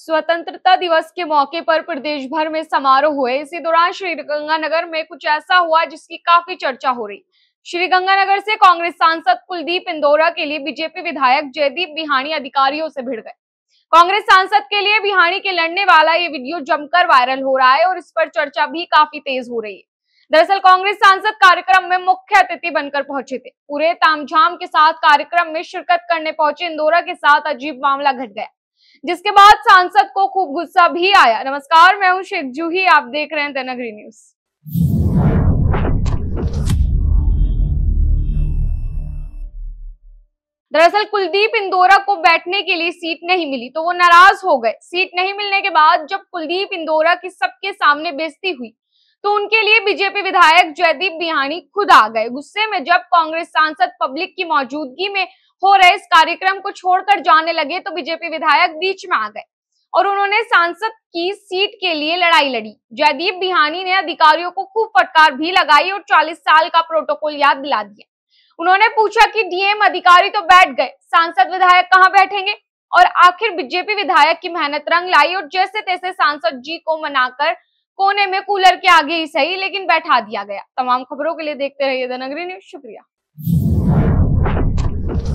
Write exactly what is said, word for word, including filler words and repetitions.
स्वतंत्रता दिवस के मौके पर प्रदेश भर में समारोह हुए। इसी दौरान श्रीगंगानगर में कुछ ऐसा हुआ जिसकी काफी चर्चा हो रही। श्रीगंगानगर से कांग्रेस सांसद कुलदीप इंदौरा के लिए बीजेपी विधायक जयदीप बिहानी अधिकारियों से भिड़ गए। कांग्रेस सांसद के लिए बिहानी के लड़ने वाला ये वीडियो जमकर वायरल हो रहा है और इस पर चर्चा भी काफी तेज हो रही है। दरअसल कांग्रेस सांसद कार्यक्रम में मुख्य अतिथि बनकर पहुंचे थे। पूरे तामझाम के साथ कार्यक्रम में शिरकत करने पहुंचे इंदौरा के साथ अजीब मामला घट गया, जिसके बाद सांसद को खूब गुस्सा भी आया। नमस्कार, मैं हूं शेख जूही, आप देख रहे हैं द नगरी न्यूज। दरअसल कुलदीप इंदौरा को बैठने के लिए सीट नहीं मिली तो वो नाराज हो गए। सीट नहीं मिलने के बाद जब कुलदीप इंदौरा की सबके सामने बेइज्जती हुई तो उनके लिए बीजेपी विधायक जयदीप बिहानी खुद आ गए। गुस्से में जब कांग्रेस सांसद पब्लिक की मौजूदगी में हो रहे इस कार्यक्रम को छोड़कर जाने लगे तो बीजेपी विधायक बीच में आ गए और उन्होंने सांसद की सीट के लिए लड़ाई लड़ी। जयदीप बिहानी ने अधिकारियों को खूब फटकार भी लगाई और चालीस साल का प्रोटोकॉल याद दिला दिया। उन्होंने पूछा कि डीएम अधिकारी तो बैठ गए, सांसद विधायक कहां बैठेंगे? और आखिर बीजेपी विधायक की मेहनत रंग लाई और जैसे तैसे सांसद जी को मनाकर कोने में कूलर के आगे ही सही लेकिन बैठा दिया गया। तमाम खबरों के लिए देखते रहिए द नगरी न्यूज। शुक्रिया।